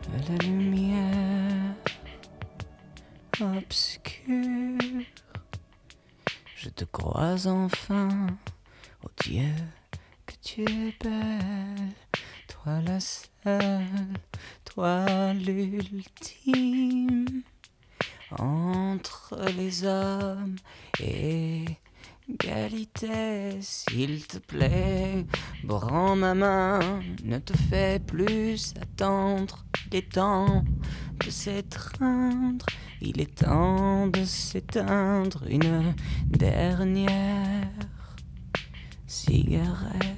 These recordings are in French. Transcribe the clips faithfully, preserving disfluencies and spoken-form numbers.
la lumière obscure, je te crois enfin, oh Dieu, que tu es belle, toi la seule, toi l'ultime, entre les hommes et égalité, s'il te plaît, prends ma main, ne te fais plus attendre, il est temps de s'étreindre, il est temps de s'éteindre, une dernière cigarette.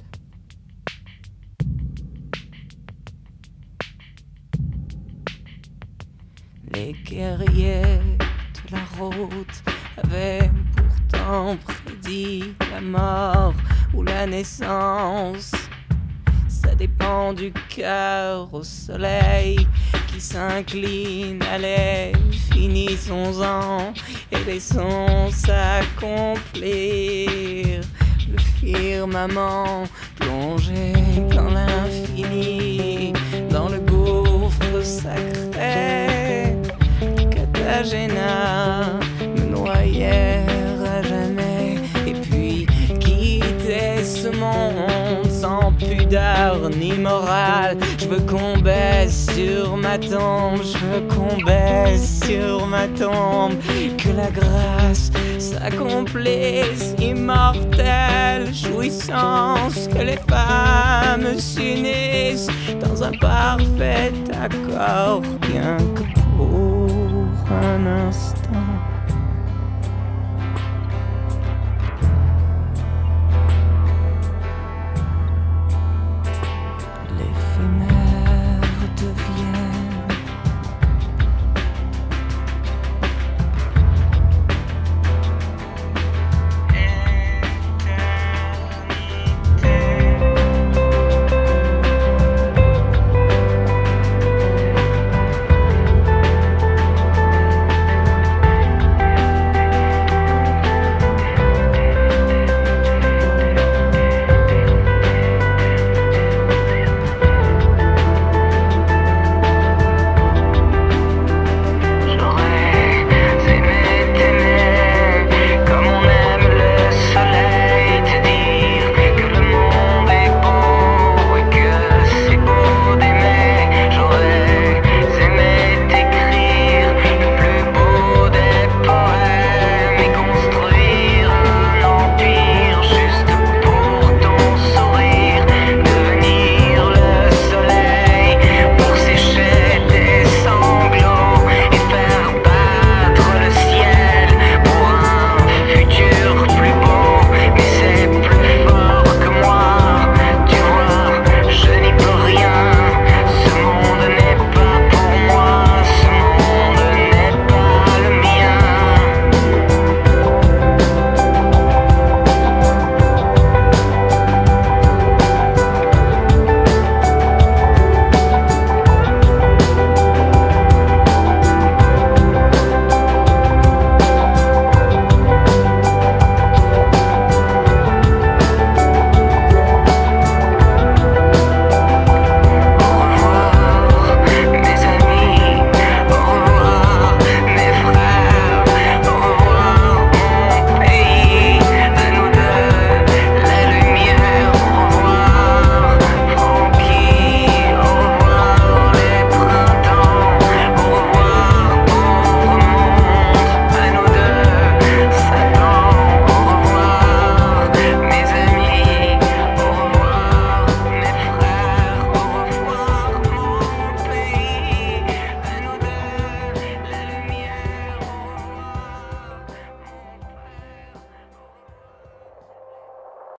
Les guerriers de la route avaient pourtant prédit la mort ou la naissance. Ça dépend du cœur au soleil qui s'incline. Allez, finissons-en et laissons s'accomplir le firmament plongé dans l'infini, dans le gouffre sacré. Cartagena me noyait à jamais, et puis quitter ce monde sans pudeur ni morale. Je veux qu'on baisse sur ma tombe, je veux qu'on baisse sur ma tombe, que la grâce s'accomplisse, immortelle jouissance, que les femmes s'unissent dans un parfait accord, bien que pour un instant.